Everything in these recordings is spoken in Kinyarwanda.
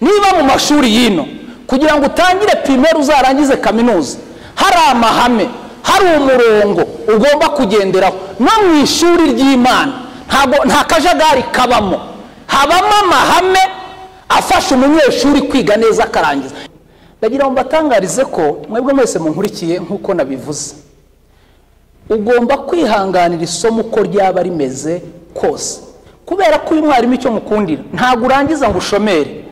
niba mu mashuri yino kugira ngo utangire primaire uzarangize kaminuza hari amahame, hari umurongo ugomba kugenderaho. No mu ishuri ry'Imana nta kajagari kabamo, habamo amahame afasha umunyeshuri kwiga neza akarangiza. Ndagira ngo mbatangarize ko mwebwe mwese munkurikiye nkuko nabivuze, ugomba kwihanganira isomo uko ryaba rimeze kose, kubera ko uyu mwarimu icyo mukundira ntabwo urangiza ngo ushomere.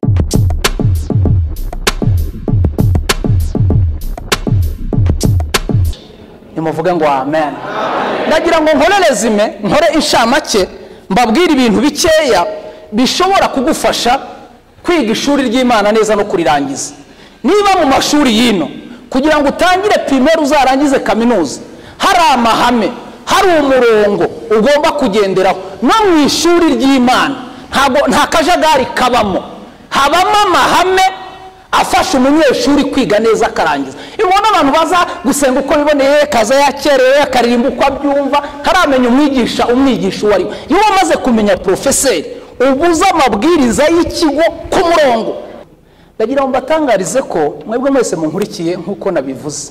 Nimuvuge ngo amen. Ndagira ngo nkore inshamake mbabwire ibintu bikeya bishobora kugufasha kwiga ishuri ry'Imana neza no kurirangiza. Niba mu mashuri yino kugira ngo utangire primaire uzarangize kaminuza hari amahame, hari umurongo ugomba kugenderaho. No mu ishuri ry'Imana nta kajagari kabamo, habamo amahame afasha umunyeshuri kwiga neza akarangiza. Ibona abantu baza gusenga uko biboneye, kaza yakerewe akaririmba uko abyumva, haramenya umwigisha uwari. Iyo wamaze kumenya professeur ubuza amabwiriza y'ikigo ku murongo. Ndagira ngo mbatangarize ko mwebwe mwese munkurikiye nkuko nabivuze,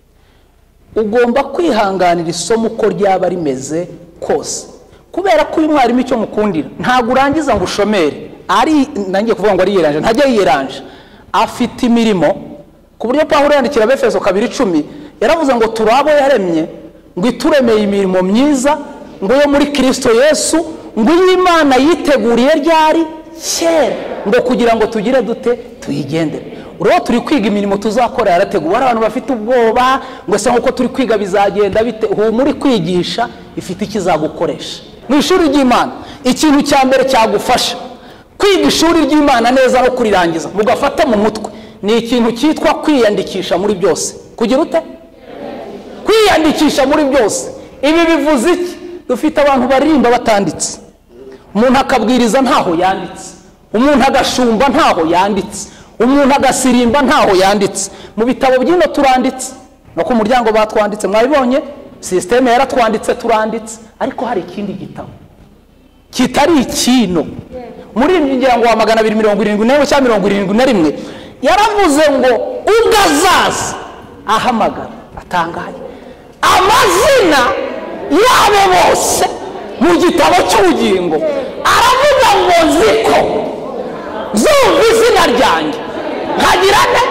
ugomba kwihanganira isomo uko ryaba rimeze kose, kubera ko uyu mwarimu icyo mukundira ntabwo urangiza ngo ushomere. Nangiye kuvuga ngo ari yeranje, ntajya yiranje, afite imirimo ku buryo Pawulo yandikira Abefeso 2:10 yaravuze ngo turabo yaremye ngo ituremeye imirimo myiza ngo yo muri Kristo Yesu, ngo Imana yiteguriye ryari kera ngo kugira ngo tugire dute tuyigendere. Uro turi kwiga imirimo tuzakora yarateguwe. Abantu bafite ubwoba ngo se nkuko turi kwiga bizagenda bite, muri kwigisha ifite ikizagukoresha. Mu ishuri ry'Imana ikintu cya mbere cyagufasha kwiga ishuri ry'Imana neza no kurirangiza mugafata mu mutwe ni ikintu cyitwa kwiyandikisha muri byose. Kugira ute? Kwiyandikisha muri byose. Ibi bivuze iki? Dufite abantu baririmba batanditse, umuntu akabwiriza ntaho yanditse, umuntu agashumba ntaho yanditse, umuntu agasirimba ntaho yanditse. Mu bitabo by'ino turanditse no ku muryango batwanditse, mwabibonye system yaratwanditse turanditse, ariko hari ikindi gitabo kitari ikino. Muri ngira ngo wa 271 cyangwa 271 yaravuze ngo ugazaza ahamagara atangaye amazina yabo bose mu gitabo cy'ubugingo. Aravuga ngo ziko zumva izina ryanjye nkagira ne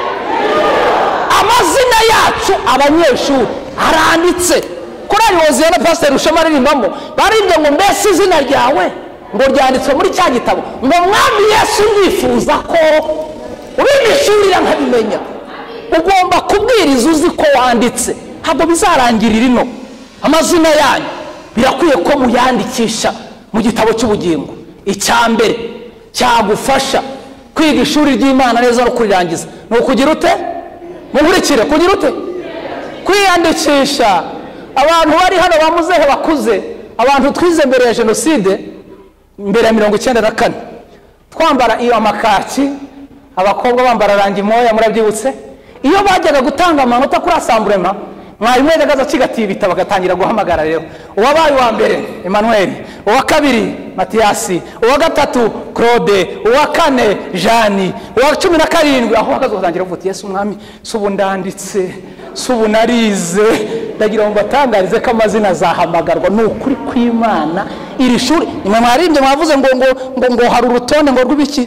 amazina yacu abanyeshuri aranditse. Korali Hoziyana Pastor Rushema aririmbamo baririmbye ngo mbese izina ryawe ngo ryanditswe muri cya gitabo, ngo Mwami Yesu ndifuza ko ubimishurira nkabimenya. Ugomba kubwiriza uzi ko wanditse, ntabwo bizarangirira ino. Amazina yanyu birakwiye ko muyandikisha mu gitabo cy'ubugingo. Icyambere cyagufasha kwiga ishuri ry'Imana neza no kurirangiza ni ukugira ute? Mukurikire kugira ute? Kwiyandikisha. Abantu bari hano bamuzehe bakuze, abantu twize mbere ya jenoside, mbere ya 1994 twambara iyo amakaki, abakobwa bambara rangi moya, murabyibutse. Iyo bajyaga gutanga amanota kuri assemblement mwarimu yajyaga acigatiye ibitabo agatangira guhamagara. Rero uwabaye wa mbere Emmanuel, uwa kabiri Mathiasi, uwa gatatu Claude, uwa kane Jeanne, uwa 17 aho akazotangira kuvuga Yesu Mwami subu ndanditse subu narize. Ndagira ngo batangarize ko amazina azahamagarwa n'ukuri kw'Imana. Iri shuri nimwe mwarimbye mwavuze ngo hari urutonde ngo rw'ibiki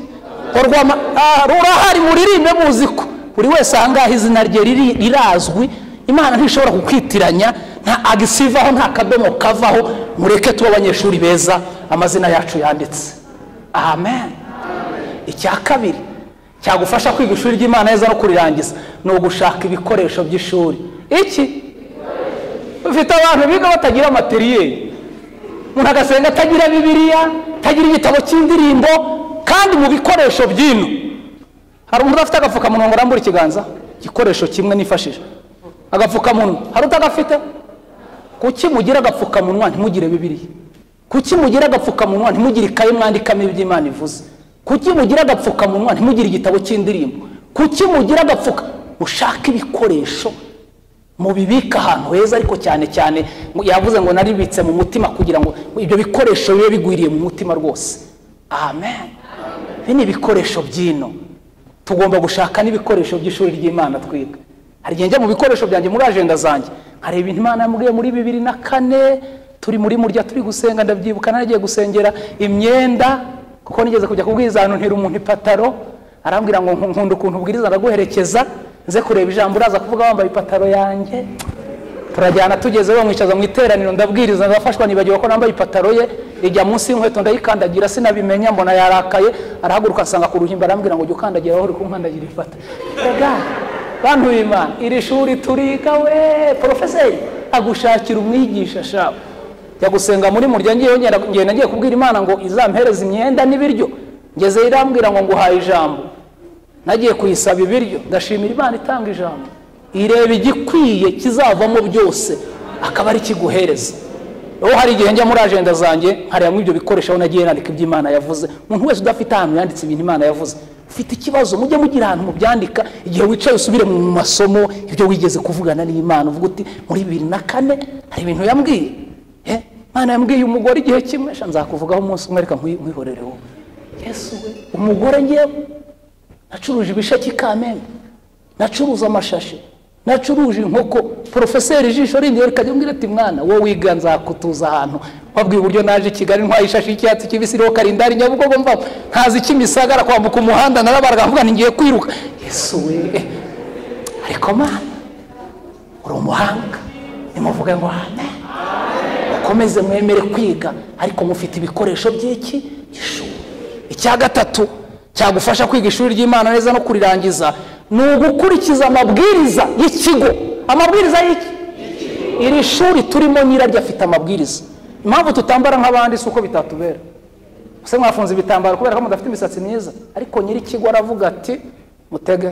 rurahari muririmbe muziko buri wese ahangaha izina rye rirazwi. Imana ntishobora kukwitiranya, nta agisivaho nta kadomo kavaho. Mureke tuba abanyeshuri beza amazina yacu yanditse. Amen. Icya kabiri cyagufasha kwiga ishuri ry'Imana neza no kurirangiza ni ugushaka ibikoresho by'ishuri. Iki ufite abantu biga batagira materiel, umuntu agasenga atagira Bibiliya, atagira igitabo cy'indirimbo, kandi mu bikoresho by'ino hari umuntu afite agapfukamunwa ngo arambure ikiganza. Igikoresho kimwe nifashije agapfukamunwa, hari utagafite. Kuki mugira agapfukamunwa ntimugire Bibiliya? Kuki mugira agapfukamunwa ntimugire ikaye mwandikamo iby'Imana ivuze? Kuki mugira agapfukamunwa ntimugire igitabo cy'indirimbo? Kuki mugira agapfuka? Mushaka ibikoresho mubibika ahantu heza, ariko cyane cyane yavuze ngo naribitse mu mutima kugira ngo ibyo bikoresho bibe bigwiriye mu mutima rwose. Amen. Bini bikoresho byino tugomba gushaka n'ibikoresho by'ishuri ry'Imana twiga. Hari igihe njya mu bikoresho byanjye muri agenda zanjye nkareba ibintu Imana yambwiye muri 2004 turi muri murya turi gusenga, ndabyibuka nagiye gusengera imyenda kuko nigeze kujya kubwiriza ahantu ntira umuntu ipataro, arambwira ngo nkunda ukuntu ubwiriza ndaguherekeza nze kureba ijambo uraza kuvuga wambaye ipataro yanjye. Turajyana tugeze bamwicaza mu iteraniro ndabwiriza, ndafashwa nibagiwe ko nambaye ipataro ye ijya munsi y'inkweto ndayikandagira sinabimenya, mbona yarakaye arahaguruka asanga ku ruhimba arambwira ngo jya ukandagira aho uri kunkandagira ipataro. Bantu b'Imana, iri shuri turiga we profeseri agushakira umwigisha shabo. Jya gusenga muri murya ngiye nagiye kubwira Imana ngo izampereza imyenda n'ibiryo, ngeze irambwira ngo nguhaye ijambo, nagiye kuyisaba ibiryo, ndashimira Imana itanga ijambo ireba igikwiye kizavamo byose akaba ari kiguhereza. Aho hari igihe njya muri agenda zanjye nkareba ibyo bikoresho aho nagiye nandika iby'Imana yavuze. Umuntu wese udafite ahantu yanditse ibintu Imana yavuze ufite ikibazo, mujye mugira ahantu mubyandika, igihe wicaye usubire mu masomo ibyo wigeze kuvugana n'Imana uvuga uti muri 2004 hari ibintu yambwiye, Imana yambwiye umugore igihe kimwe nzakuvugaho umunsi umwe reka nkwihorere wowe. Yesu we, umugore ngiye nacuruje ibishaki Kamembe, nacuruza amashashi, nacuruje inkoko. Profeseri ijisho rindi rikajya umbwira ati mwana wowe wiga nzakutuza ahantu, wabwiye uburyo naje Kigali ntwaye ishashi y'icyatsi kibisi ro Karindari Nyabugogo mva ntazi Kimisagara kwambuka umuhanda narabaraga mvuga ngiye kwiruka. Yesu we, ariko Mana uri umuhanga, nimuvuge ngo amen. Komeze mwemere kwiga ariko mufite ibikoresho by'iki gishuri. Icya gatatu cyagufasha kwiga ishuri ry'Imana neza no kurirangiza ni ugukurikiza amabwiriza y'ikigo. Amabwiriza y'iki? Iri shuri turimo nyiraryo afite amabwiriza. Impamvu tutambara nk'abandi suko bitatubera. Ese mwafunze ibitambaro kubera ko mudafite imisatsi myiza, ariko nyiri ikigo aravuga ati mutege.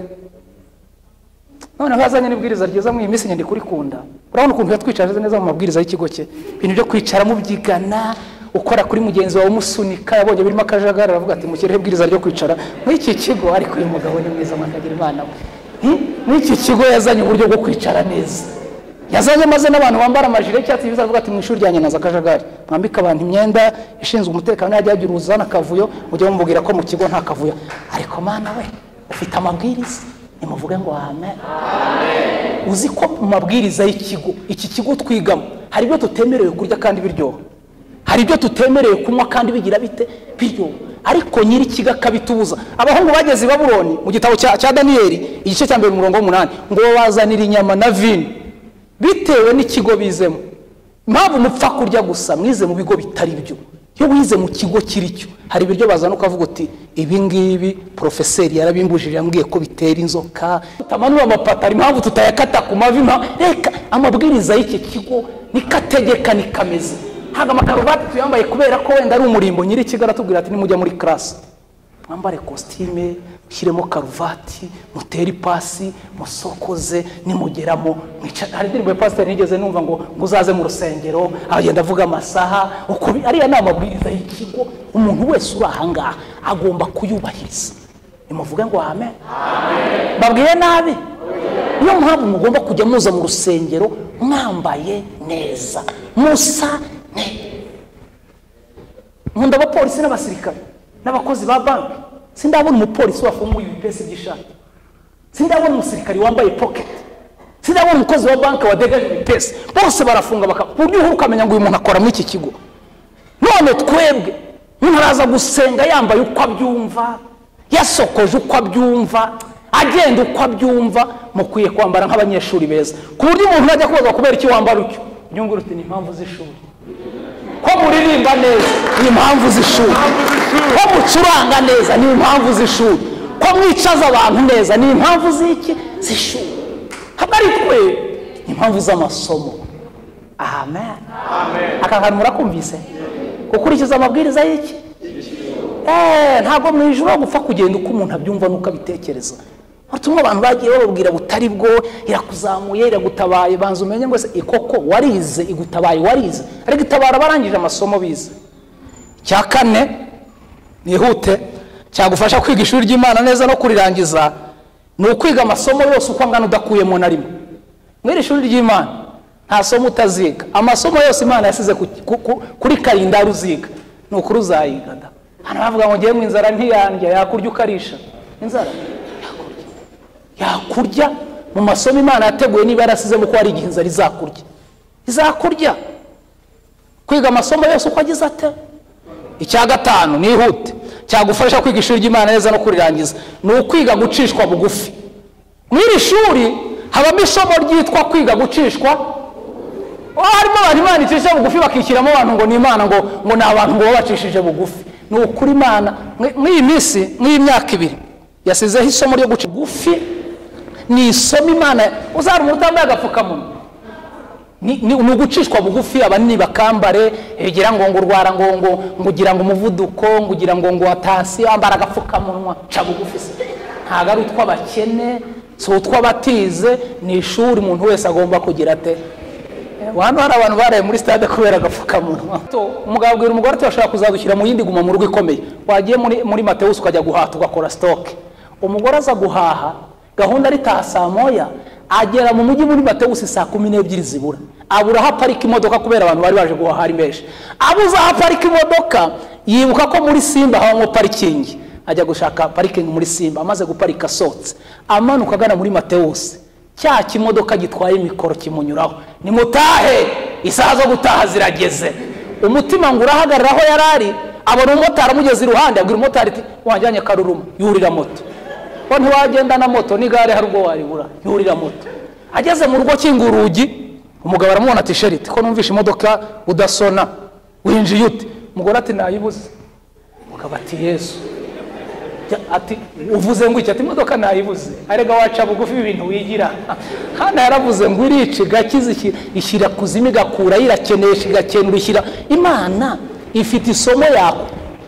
None hazanye n'ibwiriza ryiza mu iminsi nyandi kuri kunda. Urabona ukuntu yatwicaje neza mu mabwiriza y'ikigo cye. Ibintu byo kwicara mu byigana, ukora kuri mugenzi wawe umusunika, yabonye birimo akajagara aravuga ati mukirehe ibwiriza ryo kwicara muri iki kigo. Ariko uyu mugabo ni mwiza mwakagira Imana we. Muri iki kigo yazanye uburyo bwo kwicara neza. Yazanye maze n'abantu bambara amajire y'icyatsi biza avuga ati mu ishuri ryanjye naza akajagari, mwambika abantu imyenda ishinzwe umutekano yajya agira uzana kavuyo, mujye mubwira ko mu kigo nta kavuyo. Ariko Mana we ufite amabwiriza, nimuvuge ngo amen. Uzi ko mu mabwiriza y'ikigo, iki kigo twigamo hari ibyo tutemerewe kurya kandi biryoha, hari ibyo tutemerewe kunywa kandi bigira bite biryoha, ariko nyiri kiga kabitubuza. Abahungu bageze i Babuloni mu gitabo cya Daniyeli igice cya 2 umurongo 8 ngo bazanira inyama na vino bitewe n'ikigo bizemo. Mpamvu mupfa kurya gusa mwize mu bigo bitari byo. Iyo wize mu kigo kiricyo hari ibiryo bazana ukavuga uti ibi ngibi profeseri yarabimbujije yambwiye ko bitera inzoka, tamanura amapatari impamvu tutayakata ku mavi. Reka amabwiriza y'iki kigo nikategeka nikameze. Haga makaruvati tuyambaye kubera ko wenda ari umurimbo. Nyiri kigara tubwira ati nimujya muri class mwambare costume, ushyiremo karuvati, mutere ipasi, musokoze, nimugeramo mwicara. Hari ndirimbo pastor nigeze numva ngo uzaze mu rusengero agenda avuga amasaha uko ariya nama amabwiriza y'ikigo. Umuntu wese uri ahangaha agomba kuyubahiriza. Nimuvuge ngo amen. Amen. Babwiye nabi niyo mpamvu mugomba kujya muza mu rusengero mwambaye neza, musa nkunda abapolisi n'abasirikare n'abakozi ba banki. Sindabona umupolisi wafunguye ibipesi by'ishati, sindabona umusirikari wambaye pocket, sindabona umukozi wa banki wadegaje ibipesi. Bose barafunga buryo ukamenya ngo uyu muntu akora muri iki kigo. None twebwe umuntu araza gusenga yambaye uko abyumva, yasokoje uko abyumva, agenda uko abyumva. Mukwiye kwambara nk'abanyeshuri beza ku buryo umuntu ajya kubaza kubera iki wambara ucyo nyunguru uti ni impamvu z'ishuri. Ko muririmba neza ni impamvu z'ishuri, ko mucuranga neza ni impamvu z'ishuri, ko mwicaza abantu neza ni impamvu z'iki z'ishuri. Habari twe ni impamvu z'amasomo. Amen. Amen. Akangana murakumvise gukurikiza amabwiriza y'iki ntabwo mu ijuru gupfa kugenda uko umuntu abyumva nuko abitekereza. Hatumwe abantu bagiye bababwira butari bwo, irakuzamuye iragutabaye, banza umenye ngo se ikoko warize igutabaye warize, ariko itabara barangije amasomo bize. Cya kane nihute cyagufasha kwiga ishuri ry'Imana neza no kurirangiza ni ukwiga amasomo yose uko angana udakuyemo na rimwe. Mwiri ishuri ry'Imana nta somo utaziga, amasomo yose Imana yasize kuri kalendari uziga nuko uzayiga. Hano bavuga ngo ngiye mu inzara ntiyandya yakurya ukarisha inzara yakurya mu masomo Imana yateguye niba yarasizemo ko hari igihe inzara izakurya kwiga amasomo yose uko agize ate. Icya gatanu nihute cyagufasha kwiga ishuri ry'Imana neza no kurirangiza ni ukwiga gucishwa bugufi. Mw'iri shuri habamo isomo ryitwa kwiga gucishwa. Harimo abantu Imana icisha bugufi bakishyiramo abantu ngo ni Imana ngo ni abantu ngo babacishije bugufi. Ni ukuri Imana mw'iyi minsi mw'imyaka 2 yasizeho isomo ryo guca bugufi. Ni isomo Imana uzari umuntu utambaye agapfukamunwa ni ugucishwa bugufi. Abanini bakambare bigira ngo urwara ngo ugira ngo umuvuduko ngo ugira ngo atasi ambara agapfukamunwa. Ca bugufi ntago ari utw'abakene so utw'abatize. Ni ishuri umuntu wese agomba kugira ate. Hano hari abantu baraye muri stade kubera agapfukamunwa. Umugabo abwira umugore ati bashaka kuzadushyira mu yindi guma mu rugo ikomeye. Wagiye muri Mateus ukajya guhata ugakora stock. Umugore aza guhaha gahunda ari saa moya agera mu mujyi muri Mateus saa 12 zibura. Abura haparika imodoka kubera abantu bari baje guhaha ari menshi. Abuza haparika imodoka yibuka ko muri Simba habamo parking. Ajya gushaka parking muri Simba. Amaze guparika sotse amanuka agana muri Mateus. Cya kimodoka gitwaye mikoro kimunyuraho. Ni mutahe isaha zo gutaha zirageze. Umutima ngo urahagararaho yarari. Abona umumotari amugeze iruhande abwira umumotari ati wanjyanye Karuruma yurira moto. Ko ntiwagenda na moto n'igare hari ubwo waribura yurira moto. Ageze mu rugo kinga urugi umugabo aramubona ati sheriti ko numvisha imodoka udasona winjiye ute. Umugore ati nayibuze. Umugabo ati Yesu ati uvuze ngo iki ati imodoka nayibuze. Arega waca bugufi ibintu wigira. Hana yaravuze ngo irici gakizi ishyira kuzimi gakura irakenesha igakenura ishyira. Imana ifite isomo yako.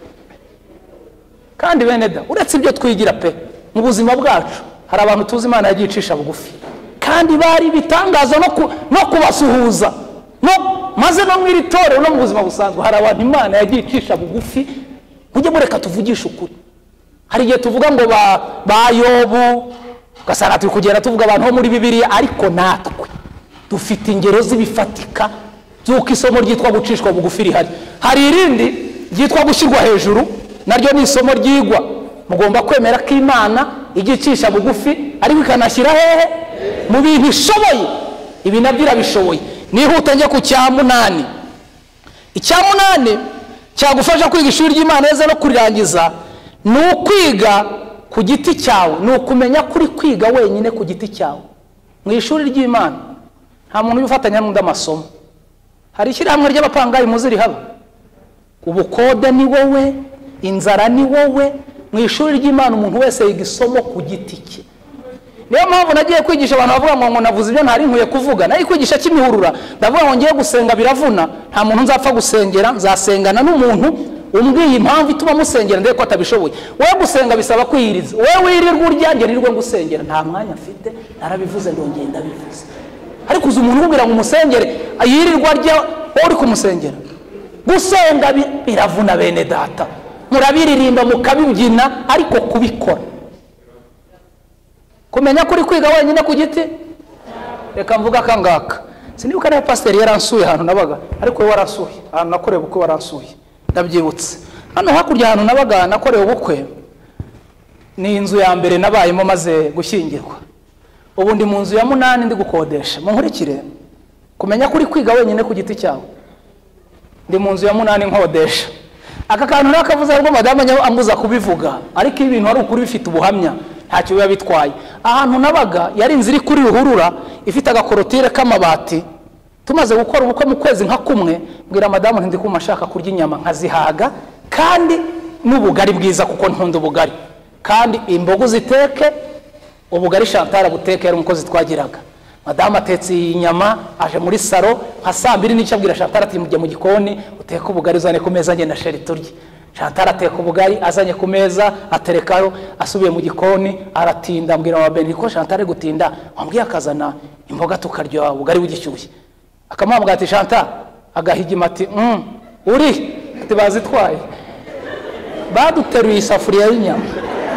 Kandi bene da uretse ibyo twigira pe mu buzima bwacu hari abantu tuzi Imana yagicisha bugufi kandi bari bitangaza no kubasuhuza no maze no mwiritorero no mu buzima busanzwe hari abantu Imana yagicisha bugufi. Mujye mureka tuvugisha ukuri. Hari igihe tuvuga ngo ba Yobu gasara turi kugera tuvuga abantu bo muri Bibiliya ariko natwe dufite ingero z'ibifatika by'uko isomo ryitwa gucishwa bugufi rihari. Hari irindi ryitwa gushyirwa hejuru naryo ni isomo ryigwa. Mugomba kwemera ko Imana igicisha bugufi ariko ikanashyira hehe mu bintu ishoboye. Ibi nabyo irabishoboye. Nihuta njye ku cya 8. Icya 8 cyagufasha kwiga ishuri ry'Imana neza no kurirangiza ni ukwiga ku giti cyawe. Ni ukumenya kuri kwiga wenyine ku giti cyawe. Mu ishuri ry'Imana nta muntu ufatanya n'undi amasomo. Hari ishyirahamwe ry'abapangayi muziri haba. Ubukode ni wowe, inzara ni wowe. Mu ishuri ry'Imana umuntu wese yiga isomo ku giti cye. Niyo mpamvu nagiye kwigisha abantu bavuga ngo navuze ibyo ntari nkwiye kuvuga. Nayi kwigisha kimihurura ndavuga ngo ngiye gusenga biravuna. Nta muntu nzapfa gusengera, nzasengana n'umuntu umbwiye impamvu ituma musengera ndetse ko atabishoboye. Wowe gusenga bisaba kwiyiriza. Wowe wirirwa urya nge nirirwe ngusengera nta mwanya mfite. Narabivuze ndongeye ndabivuze. Ariko uzi umuntu ubwira ngo umusengere yirirwa arya uri kumusengera. Gusenga biravuna bene data. Murabiririmba mukabibyina ariko kubikora. Kumenya kuri kwiga wenyine ku giti. Reka mvuga kangaka. Sinibuka na pastor yaransuye hano nabaga ariko we waransuye. Hano nakorewe ubukwe waransuye. Ndabyibutse. Hano hakurya hano nabaga nakorewe ubukwe. Ni inzu ya mbere nabayemo maze gushyingirwa. Ubu ndi mu nzu ya 8 ndi gukodesha. Munkurikire. Kumenya kuri kwiga wenyine ku giti cyawe. Ndi mu nzu ya 8 nkodesha. Aka kantu nakavuze ariko madame ambuza kubivuga ariko ibintu ari ukuri bifite ubuhamya ntacyo biba bitwaye. Ahantu nabaga yari inzira kuri ruhurura ifite agakorotire k'amabati. Tumaze gukora ubukwe mu kwezi nka kumwe mbwira madame ndi kumashaka kurya inyama nkazihaga kandi n'ubugari bwiza kuko nkunda ubugari kandi imbogo ziteke ubugari Chantal buteke yari umukozi twagiraga. Madame atetse inyama aje muri saro nka 2:00 n'icyo abwira Chantal ati mujye mu gikoni uteka ubugari uzane ku meza nge na sheri turye. Chantal ateka ubugari azanye ku meza aterekayo asubiye mu gikoni aratinda mbwira wa Beni ko Chantal gutinda wambwiye akazana imboga tukarya ubugari bugishyushye. Akamwambwa ati Chantal agahigima ati uri ati bazitwaye. Baduteruye isafuriya y'inyama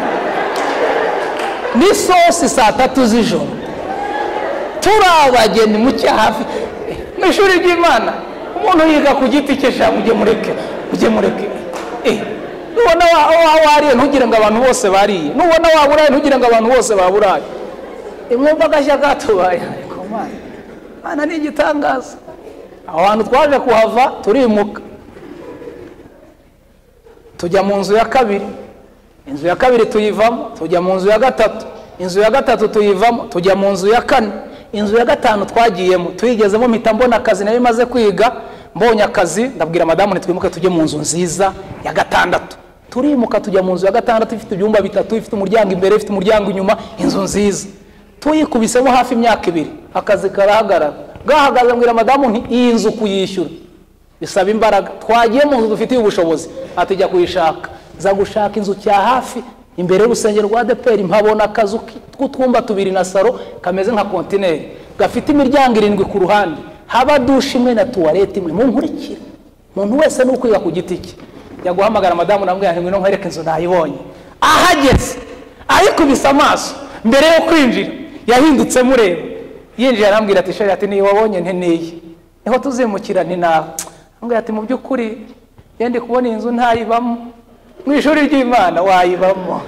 ni sosi saa 3 z'ijoro. Turabageni mu cyahafi mu ishuri ry'Imana umuntu yiga ku giti cye sha mujye mureke nubona wariye ntugire ngo abantu bose bariye nubona waburaye ntugire ngo abantu bose baburaye imwumva gashya gatubaye ariko mana ni igitangaza. Aho hantu twaje kuhava turimuka tujya mu nzu ya kabiri, inzu ya kabiri tuyivamo, tujya mu nzu ya gatatu, inzu ya gatatu tuyivamo, tujya mu nzu ya kane, inzu ya gatanu twagiyemo tuyigezemo mpita mbona akazi nari maze kwiga. Mbonye akazi ndabwira madamu nitwimuke tujye mu nzu nziza ya gatandatu. Turimuka tujya mu nzu ya gatandatu ifite ibyumba bitatu, ifite umuryango imbere, ifite umuryango inyuma, inzu nziza. Tuyikubisemo hafi imyaka 2 akazi karahagarara. Gahagaze mbwira madamu nti iyi nzu kuyishyura bisaba imbaraga. Twagiye mu nzu dufite ubushobozi atujya kuyishaka. Za gushaka inzu cya hafi imbere y'urusengero rwa ADEPR mpabona akazu tw'utwumba 2 na saro kameze nka container gafite imiryango 7 ku ruhande, haba dushe imwe na toilette imwe. Mu nkurikira umuntu wese n'ukwiga ku giti cye yaguhamagara madamu namubwira nti ngwino nkwereke inzu nayibonye. Ahageze ariko bisa amaso mbere yo kwinjira yahindutse mureba. Yinjira arambwira ati sheri ati ni wabonye nteniye niho tuzimukira ni nawe. Ambwira ati mu by'ukuri yende kubona inzu ntayibamo mu ishuri ry'Imana wayibamo.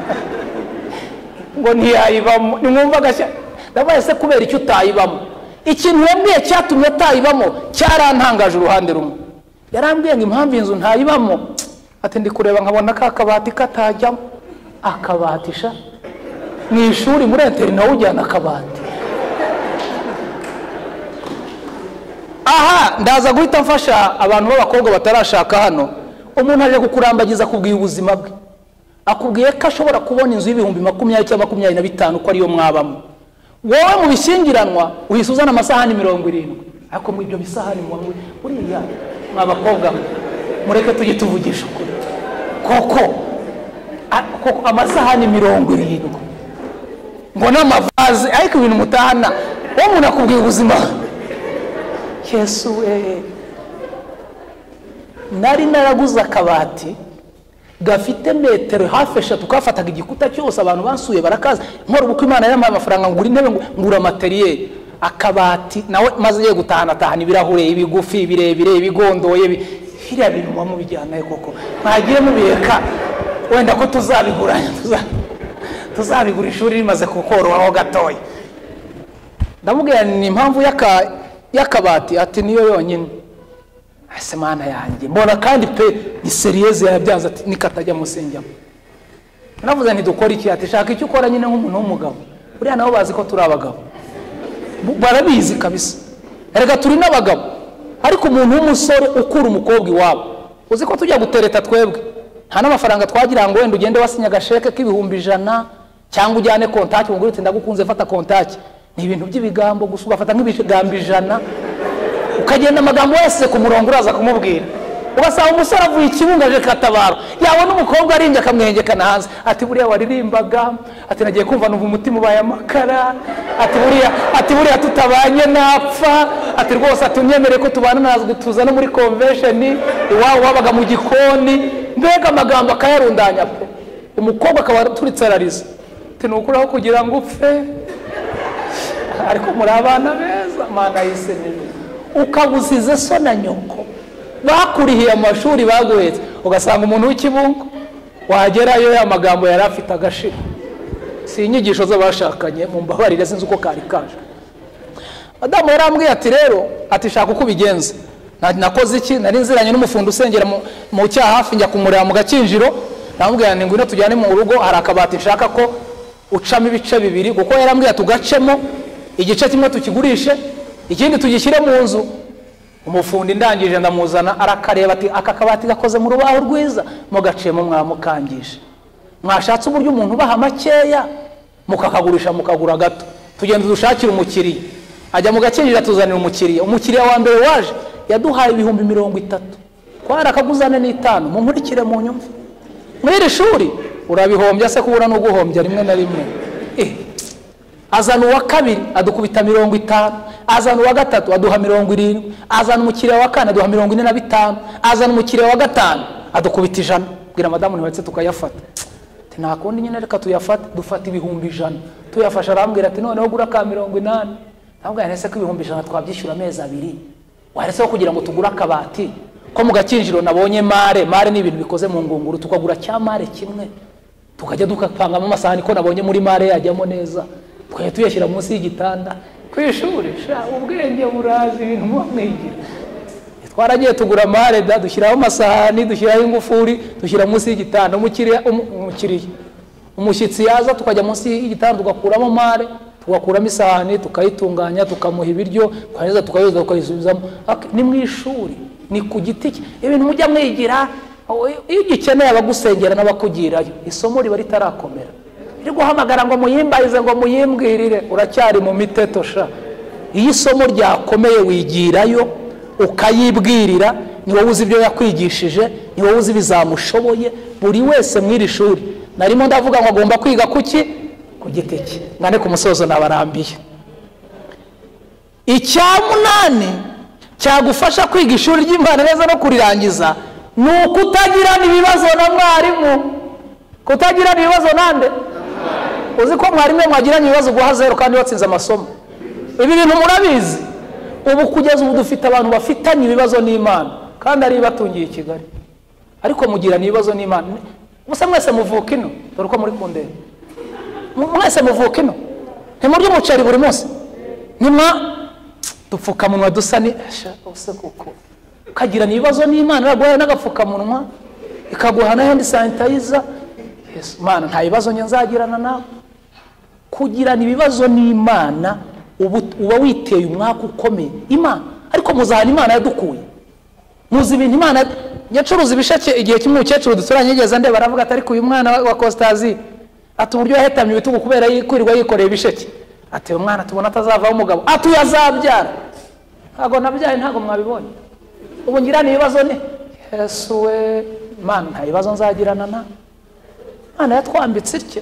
Ngo ntiyayibamo nimwumva gashya. Ndabaye se kubera icyo utayibamo. Ikintu yambwiye cyatumye atayibamo cyarantangaje uruhande rumwe. Yarambwiye ngo impamvu inzu ntayibamo ati ndi kureba nkabona ka kabati katajyamo. Akabatisha mu ishuri muri interina ujyana akabati. Aha ndaza guhita mfasha abantu b'abakobwa batarashaka hano. Umuntu aje kukurambagiza kubwiye ubuzima bwe, akubwiye ko ashobora kubona inzu y'ibihumbi 20 cyangwa 25 ko ariyo mwabamo. Wowe mu bishingiranwa uhisuzana amasahani 70. Ariko mu ibyo bisahani buriya mwabakobwa mureke tujye tuvugisha ukuri. Koko amasahani 70 ngo n'amavaze ariko ibintu mutahana wo umuntu akubwiye ubuzima. Yesu nari naraguze akabati gafite metero hafi 3 kafataga igikuta cyose. Abantu bansuye barakaza nkora ubukwe Imana yampaye amafaranga ngura intebe ngura materiel. Akabati nawe maze ye gutahana ibirahure ibigufi birebire ibigondoye biriya bintu mu bijyana koko ntagiye mubireka wenda ko tuzabiguranya tuzabigura ishuri rimaze kukorohaho gatoya. Ndamubwira ni impamvu yakabati ati niyo yonyine. Ase Mana yanjye mbona kandi pe ni serious yabyanze ati nikatajya musengera. Navuze nti dukora iki ati shaka icyo ukora nyine nk'umuntu w'umugabo. Buriya nabo bazi ko turi abagabo barabizi kabisa. Erega turi n'abagabo ariko umuntu w'umusore ukura umukobwa iwabo uzi ko tujya gutereta twebwe nta n'amafaranga twagira ngo wenda ugende wasinya gasheke k'ibihumbi 100 cyangwa ujyane contact ngo urite ndagukunze fata contact. Ni ibintu by'ibigambo gusa ugafata nk'ibigambo 100 ukagenda amagambo yose ku murongo uraza kumubwira. Ugasanga umusore avuye ikibungaje katabaro yawe n'umukobwa arinjye akamwengekana hanze ati buriya waririmbaga ati nagiye kumva numva umutima ubaye amakara ati buriya tutabanye napfa ati rwose atunyemere ko tubana nazwe tuzana muri convention iwawe wabaga mu gikoni. Mbega amagambo akayarundanya pe. Umukobwa akaba turitsarariza ati nukuraho kugira ngo upfe ariko muri abana beza Mana yiseneye ukabuzize so na nyoko bakurihiye amashuri baguhetse. Ugasanga umuntu w'ikibungo wagerayo ya magambo yarafite agashira. Si inyigisho z'abashakanye mu mbabarire sinzi uko kari kaje. Madamu yarambwiye ati rero ati shaka uko bigenza. Nakoze iki nari nziranye n'umufundo usengera mu cyaha hafi njya kumureba mu Gakinjiro. Namubwira ngo ngwino tujyane mu rugo hari akabati nshaka ko ucamo ibice 2 kuko yarambwiye tugacemo igice kimwe tukigurishe ikindi tugishyire mu nzu. Umufundi ndangije ndamuzana arakareba ati aka kabati gakoze mu rubaho rwiza mu gacemo mwamukangisha. Mwashatse uburyo umuntu baha makeya mukakagurisha mukagura gato. Tugenda dushakira umukiriya ajya mu Gakinjiro tuzanira umukiriya wa mbere waje yaduhaye ibihumbi 30. Kwara akaguzane n'5 mu nkurikire mu nyumva. Mwiri shuri urabihombya se kubura no guhombya rimwe na rimwe. Azana uwa kabiri adukubita 50, azana uwa gatatu aduha 70, azana umukiriya wa kane aduha 45, azana umukiriya wa gatanu adukubita 100. Bwira madamu ntiwetse tukayafata. Ati nakundi nyine reka tuyafate dufata ibihumbi 100. Tuyafasha arambwira ati noneho gura ka 80. Ntabwo nese ko ibihumbi 100 twabyishyura amezi 2. Warese kugira ngo tugura akabati ko mu Gakinjiro nabonye mare ni ibintu bikoze mu ngunguru tukagura cya mare kimwe tukajya dukapanga mu masahani ko nabonye muri mare yajyamo neza twaye tuyashyira munsi y'igitanda ku ishuri. Ubwenge burazi ibintu mwigira. Twaragiye tugura amareda, dushyiraho amasahani, dushyiraho ingufuri, dushyira munsi y'igitanda. Umushyitsi yaza tukajya munsi y'igitanda tugakuramo mare, tugakuramo isahani, tukayitunganya, tukamuha ibiryo, twangiza tukayoza tukayisubizamo. Ni mu ishuri, ni ku giti cye. Ibintu mujya mwigira, iyo ugikeneye abagusengera n'abakugirayo, isomo riba ritarakomera. Iri guhamagara ngo muyimbarize, ngo muyimbwirire, uracyari mu miteto sha. Iyo isomo ryakomeye wigirayo ukayibwirira, ni wowe uzi ibyo yakwigishije, ni wowe uzi bizamushoboye. Buri wese mw'iri shuri narimo ndavuga ngo agomba kwiga kuki ku giti cye. Ngane ku musozo nabarambiye. Icya munani cyagufasha kwiga ishuri ry'Imana neza no kurirangiza ni ukutagirana ibibazo na mwarimu. Kutagirana ibibazo nande? Uzi ko mwarimu mwagiranye ibibazo guha 0 kandi watsinze amasomo. Ibi bintu murabizi. Ubu kugeza ubu dufite abantu bafitanye ibibazo n'Imana kandi ari batungiye i Kigali, ariko mugirana ibibazo n'Imana. Musa mwese muvuka ino, dore uko muri kundeba. Mwese muvuka ino, ntimurya umuceri buri munsi, nyuma dupfukamunwa dusa ni use kuko ukagirana ibibazo n'Imana, araguhaye n'agapfukamunwa, ikaguha n'ayandi sanitizer. Yesu Mana, nta bibazo nzagirana nawe. Kugirana ibibazo n'Imana uba witeye umwaka ukomeye Imana. Ariko muzahana Imana yadukuye, muzi ibintu Imana yacuruza ibisheke. Igihe kimwe ukecuru duturanye yigeze ndeba, aravuga ati ariko uyu mwana wa Costazi ati uburyo yahetamye ibitugu kubera yikwirwa yikoreye ibisheke, ati uyu mwana tubona atazavaho umugabo, ati yazabyara. Ntago nabyaye, ntago mwabibonye. Ubu ngirana ibibazo ne Yesu we Mana, nta bibazo nzagirana na Mana yatwambitse itye.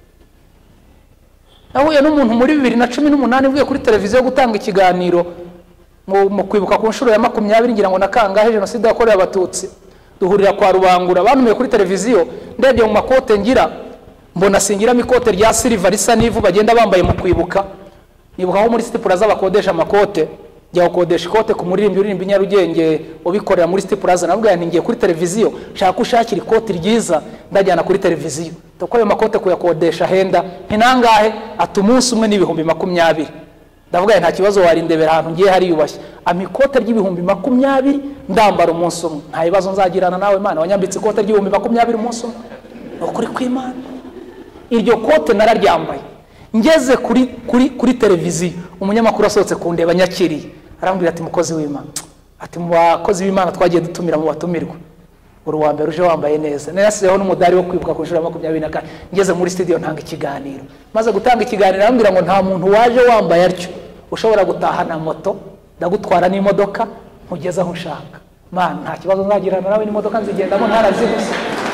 Nahuye n'umuntu muri 2018 mvuye kuri televiziyo gutanga ikiganiro mu kwibuka ku nshuro ya 20 ngira ngo nakangahe jenoside yakorewe abatutsi. Duhurira kwa Rubangura, banumiye kuri televiziyo, ndebye mu makote ngira mbona singiramo ikote rya silver risa n'ivu bagenda bambaye mu kwibuka. Nibuka aho muri City Plaza bakodesha amakote, njya gukodesha ikote ku muririmbi uririmba Nyarugenge ubikorera muri City Plaza. Nabwo ngiye kuri televiziyo shaka ushakira ikote ryiza ndajyana kuri televiziyo. Toko ayo makote kuyakodesha henda ntinangahe, ati umunsi umwe n'ibihumbi 20. Ndavuga nta kibazo warindebera ahantu ngiye hari yubashye. Amikote ry'ibihumbi 20 ndambara umunsi umwe. Nta bibazo nzagirana nawe Mana, wanyambitse ikote ry'ibihumbi 20 umunsi umwe. Ukuri kw'Imana. Iryo kote nararyambaye. Ngeze kuri televiziyo, umunyamakuru asohotse kundeba nyakiriye. Arambwira ati mukozi w'Imana, ati mu bakozi b'Imana twagiye dutumira mu batumirwa, uri wa mbere uje wambaye neza. Nasizeho n'umudari wo kwibuka ku nshuro ya 24. Ngeze muri studio ntanga ikiganiro. Maze gutanga ikiganiro arambwira ngo nta muntu waje wambaye atyo ushobora gutahana moto, ndagutwara n'imodoka nkugeza aho ushaka. Mana, nta kibazo nzagirana nawe n'imodoka nzigendamo ntarazigusa.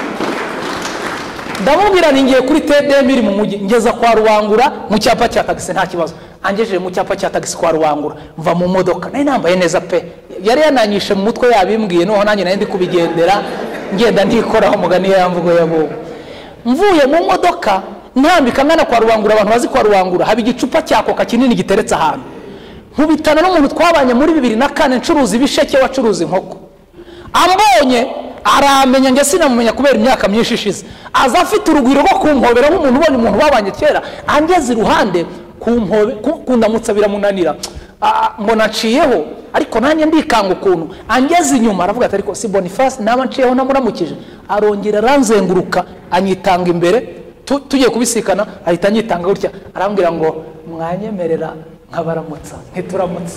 Ndamubwira ningiye kuri TD mu mujyi, ngeza kwa Rubangura mu cyapa cya taxi nta kibazo. Angejeje mu cyapa cya taxi kwa Rubangura, mva mu modoka nari nambaye neza pe. Yari yananyishe mu mutwe yabimbwiye, noho nanjye nari ndi kubigendera ngenda ndikoraho mugani yamvugo yabo. Mvuye mu modoka ntambika ngana kwa Rubangura, abantu bazi kwa Rubangura haba igicupa cyakoka kinini giteretse ahantu. Nkubitana n'umuntu twabanye muri 2004 ncuruza ibisheke, wacuruza inkoko. Ambonye aramenya, nge sinamumenya kubera imyaka myinshi ishize. Aza afite urugwiro rwo kumpobera nk'umuntu ubonye umuntu babanye kera. Angeze iruhande kumpobe kundamutsa biramunanira. Mbona nciyeho ariko nanjye ndikanga ukuntu. Angeze inyuma aravuga ati ariko si Boniface naba nciyeho namuramukije. Arongera aranzenguruka anyitanga imbere, tugiye kubisikana ahita anyitanga gutya. Arambwira ngo mwanyemerera nkabaramutsa. Ntituramutse.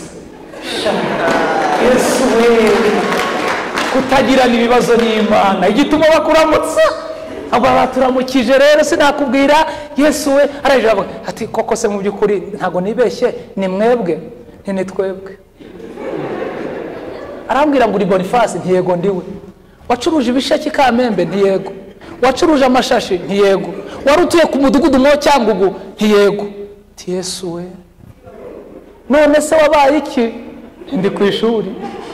Yesu we, kutagirana ibibazo n'Imana igituma bakuramutsa. Aba baturamukije rero sinakubwira Yesu we. Araje ati koko se mu byukuri ntago nibeshye, ni mwebwe? Ni twebwe. Arambwira ngo uri Boniface? Ntiyego ndiwe. Wacuruje ibishaki Kamembe? Ntiyego. Wacuruje amashashi? Ntiyego. Warutuye ku mudugudu mwo Cyangugu? Ntiyego. Ti Yesu we, none se wabaye iki? Ndi ku ishuri.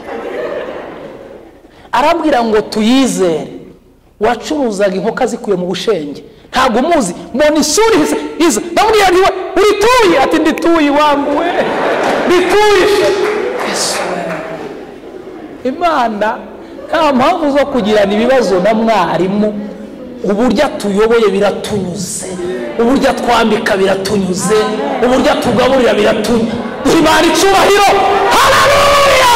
Arambwira ngo tuyizere, wacuruzaga inkoka zikuye mu Bushenge, ntago umuzi. Mbona isuri iza, ndamubwira nti uri tuyi? Ati ndi tuyi wangu we, ndi tuyi. Yesu we, Imana nta mpamvu zo kugirana ibibazo na mwarimu uburyo tuyoboye biratunyuze, uburyo twambika biratunyuze, uburyo tugaburira biratunyuze. Imana icyubahiro, haleluya.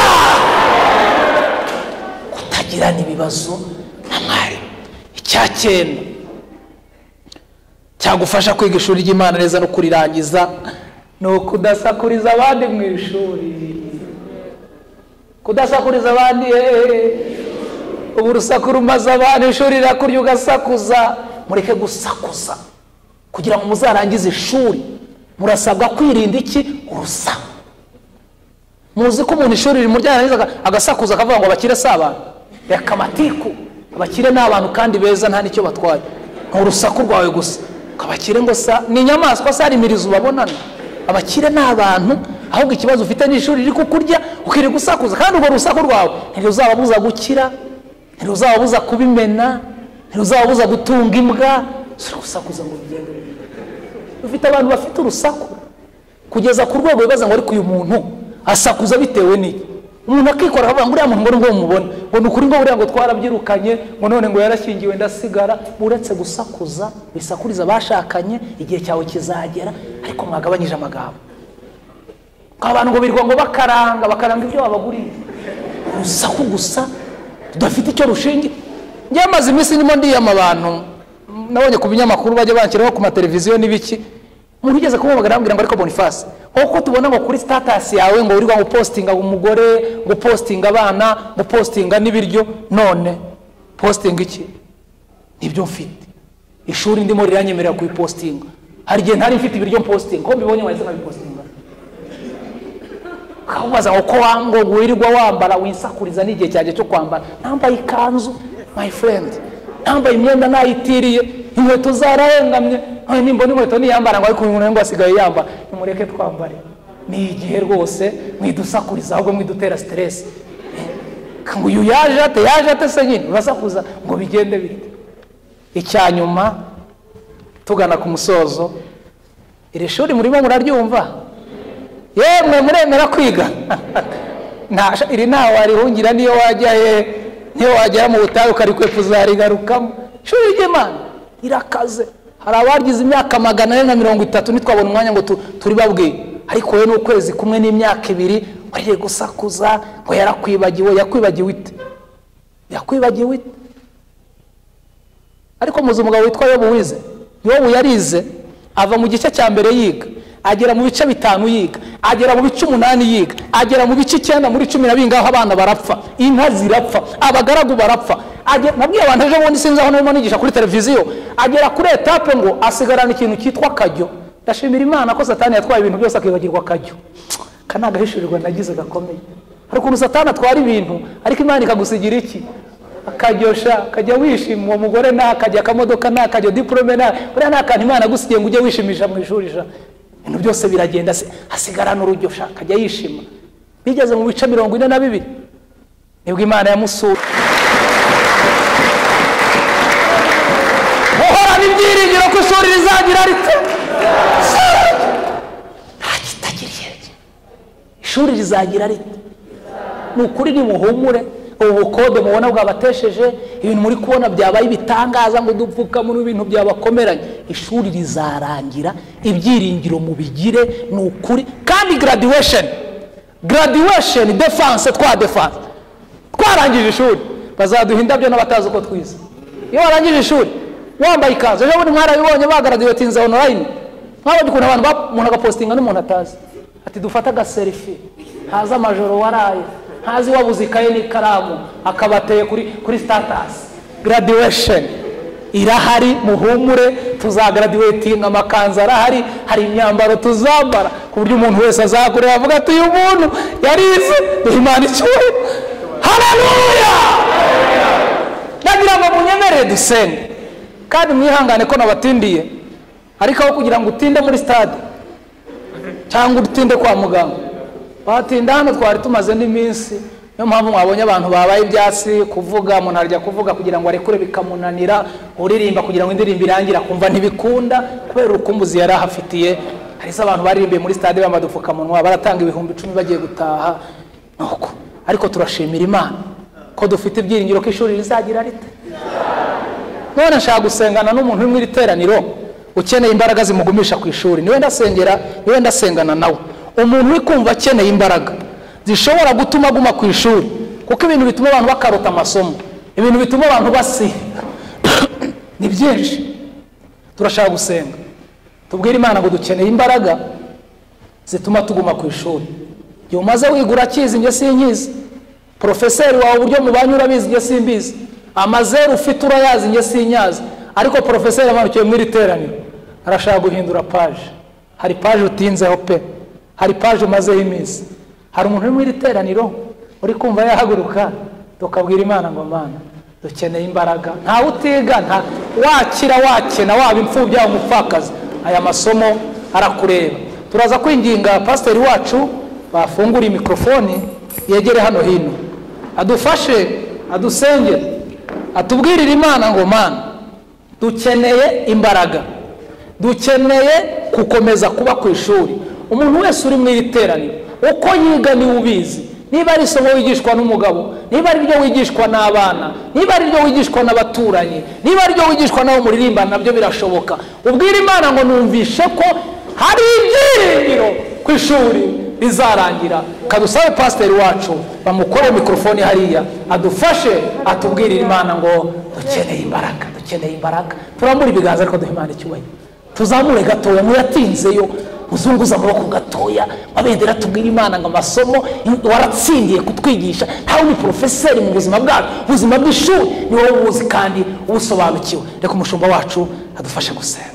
Kutagirana ibibazo na mwari. Icyacyenda cyagufasha kwiga ishuri ry'Imana neza no kurirangiza ni ukudasakuriza abandi mu ishuri. Kudasakuriza abandi, ubu urusaku rumaze abantu, ishuri rirakurya ugasakuza. Mureke gusakuza kugira ngo muzarangize ishuri. Murasabwa kwirinda iki? Urusaku. Muzi ko umuntu ishuri rimuryarangiza agasakuza akavuga ngo abakire si abantu, yakamatiku. Abakire ni abantu kandi beza, nta nicyo batwaye. Urusaku rwawe gusa. Abakire ngo sa ni inyamaswa, sa rimirizo babonana. Abakire ni abantu, ahubwo ikibazo ufite ni ishuri riri kukurya ukiri gusakuza. Kandi urwo rusaku rwawe ntiruzababuza gukira, ntiruzababuza kubimena, ntiruzababuza gutunga imbwa. Gusakuza ngo bigende. Ufite abantu bafite urusaku kugeza ku rwego bibaza ngo ariko uyu muntu asakuza bitewe n'iki? Umuntu akikora akavuga ngo uriya muntu ngo mubone ngo ni ukuri ngo buriya ngo twarabyirukanye ngo none ngo yarashyingiwe ndasigara. Uretse gusakuza bisakuriza abashakanye, igihe cyawe kizagera ariko mwagabanyije amagambo. Abantu ngo birirwa ngo bakaranga ibyo babaguriye. Urusaku gusa tudafite icyo rushinge. Njye maze iminsi ndimo ndiyama abantu, nabonye ku binyamakuru bajya banshyiraho ku mateleviziyo n'ibiki. Umuntu ugeze kumubagara ambwira ngo ariko Boniface, uko tubona ngo kuri status yawe ngo uri ngo postinga umugore, ngo postinga abana, ngo postinga n'ibiryo, none postinga iki? Nibyo mfite. Ishuri ndimo riranyemerera kuyipostinga. Hari igihe ntari mfite ibiryo postinga, ko mbibonye wahise nabipostinga. Kabaza ngo ko wango wirirwa wambara winsakuriza n'igihe cyaje cyo kwambara. Nambaye ikanzu, my friend. Nambaye imyenda nayitiriye, inkweto zarahengamye. Nimbona inkweto niyambara ngo ariko umuntu ngo asigaye yambara. Nimureke twambare. Ni igihe rwose mwidusakuriza ahubwo mwidutera stress. Kangu uyu yaje ate se nyine urasakuza ngo bigende bite. Icyanyuma tugana ku musozo, iri shuri murimo muraryumva? Yemwe muremera kwiga? Iri ntawe warihungira niyo wajya mu butayu ukarikwepa uzarigarukamo. Ishuri ry'Imana irakaze. Hari abagize imyaka 430 nitwabona umwanya ngo turi babwiye. Ariko we n'ukwezi kumwe n'imyaka 2 wariye gusakuza ngo yakwibagiwe ite? Yakwibagiwe ite? Ariko muzi umugabo witwa Yobu wize. Yobu yarize ava mu gice cya mbere yiga, agera mu bice 5 yiga, agera mu bice 8 yiga, agera mu bice 9 muri 10 nabingaho abana barapfa, inka zirapfa, abagaragu barapfa. Nabwiye abantu ejo bundi sinzi aho narimo nigisha kuri televiziyo, agera kuri etape ngo asigarana ikintu cyitwa kajyo. Ndashimira Imana ko Satani yatwaye ibintu byose akibagirwa kajyo. Kanaga hishurirwa nagize gakomeye. Ariko ubu Satani atwara ibintu ariko Imana ikagusigira iki? Akaryosha, kajya wishima. Uwo mugore nakajya akamodoka nakajya diplome na uriya nakana Imana gusigiye ngo ujye wishimisha mu ishuri ja. Ibintu byose biragenda hasigarana urujyosha kajya yishima. Bigeze mu bice 42 nibwo Imana yamusuye. Muhora n'ibyiringiro ko ishuri rizagira rite? Ishuri rizagira rite? Nukuri ni muhumure. Ubu kode mubona bwabatesheje, ibintu muri kubona byabaye bitangaza ngo dupfuka mu bintu byabakomeranye. Ishuri rizarangira, ibyiringiro mubigire nukuri. Kandi graduation defense twarangije ishuri. Bazaduha indabyo n'abatazi uko twize. Iyo warangije ishuri wambaye ikanzu, ejo bundi mwarabibonye bagraduatinze online. Mwabonye ukuntu abantu umuntu agapostinga n'umuntu atazi. Ati dufata aga selfie. Haza amajoro waraye. Hazi wabuze ikaye n'ikaramu akabateye kuri status. Graduation irahari, muhumure, tuzagraduatinga, amakanzu arahari, hari imyambaro tuzambara ku buryo umuntu wese azagurira avuga ati uyu muntu yarize. Imana icyuye. Haleluya! Nagira ngo munyemerere dusenge kandi mwihangane ko nabatindiye, ariko aho kugira ngo utinde muri stade cyangwa utinde kwa muganga, batinda hano twari tumaze n'iminsi. Niyo mpamvu mwabonye abantu babaye ibyatsi kuvuga, umuntu arya kuvuga kugira ngo arekure bikamunanira, uririmba kugira ngo indirimbo irangira kumva ntibikunda kubera urukumbuzi yari ahafitiye. Hari abantu baririmbiye muri stade bambadupfukamunwa baratanga 10,000 bagiye gutaha nuko. Ariko turashimira Imana ko dufite ibyiringiro ko ishuri rizagira rite. none nshaka gusengana n'umuntu uri mu iteraniro ukeneye imbaraga zimugumisha ku ishuri, niwe ndasengana nawe. Umuntu uri kumva akeneye imbaraga zishobora gutuma aguma ku ishuri, kuko ibintu bituma abantu bakarota amasomo, ibintu bituma abantu basiba ni byinshi. Turashaka gusenga, tubwire Imana ngo dukeneye imbaraga zituma tuguma ku ishuri. Iyo umaze wigura akizi njye sinkizi, profeseri wawe uburyo mubanye urabizi njye simbizi, amazeru ufite urayazi njye sinyazi, ariko profeseri amanukiye mu iteraniro arashaka guhindura page. Hari page utinzeho pe, hari page umazeho iminsi. Hari umuntu uri mu iteraniro uri kumva yahaguruka, tukabwira Imana ngo Mana dukeneye imbaraga. Nta utiga, nta wakira wakena, waba imfubyi cyangwa umupfakazi, aya masomo arakureba. Turaza kwinginga pasiteri wacu bafungura mikrofoni yegere hano hino, adufashe adusengere, atubwirire Imana ngo Mana dukeneye imbaraga, dukeneye gukomeza kuba ku ishuri. Umuntu wese uri mu iteraniro uko yiga ni ubizi, niba ari isomo wigishwa n'umugabo, niba ari ryo wigishwa n'abana, niba ari ryo wigishwa n'abaturanyi, niba ari ryo wigishwa n'abo muririmba, nabyo birashoboka. Ubwire Imana ngo numvishe ko hari ibyiringiro ku ishuri bizarangira. Kadusabe pasiteri wacu bamukore mikrofoni hariya adufashe atubwirire Imana ngo dukeneye imbaraga, dukeneye imbaraga. Turambura ibiganza ariko duhe Imana icyubahiro, tuzamure gatoya, muyatinzeyo muzunguza amaboko gatoya, mabendera. Tubwire Imana ngo amasomo waratsindiye kutwigisha, ntawe ni profeseri mu buzima bwacu, ubuzima bw'ishuri ni wowe ubuzi kandi ubusobanukiwe. Reka umushumba wacu adufashe gusenga.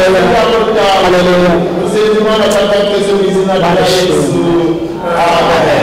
Hallelujah.